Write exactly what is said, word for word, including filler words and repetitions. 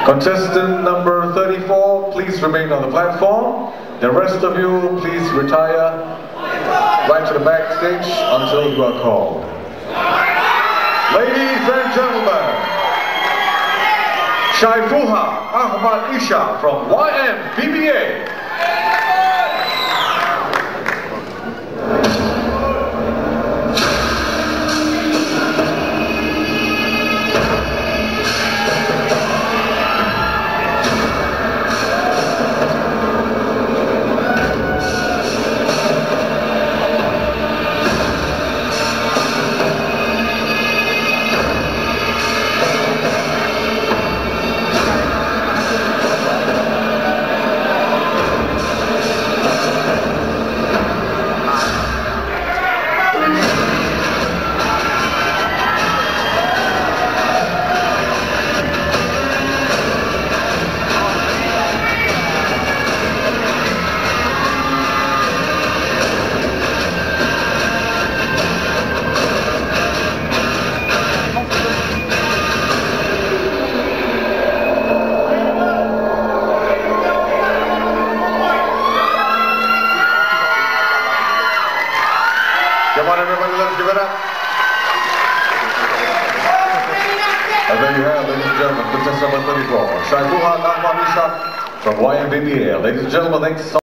Contestant number thirty-four, please remain on the platform. The rest of you, please retire right to the backstage until you are called. Ladies and gentlemen, Shaifuha Ahmad Isha from Y M B B A. Come on, everybody, let's give it up. And there you have, ladies and gentlemen, contestant number thirty-four, Shaifuha Ahmad Isha from Y M B B A. Ladies and gentlemen, thanks so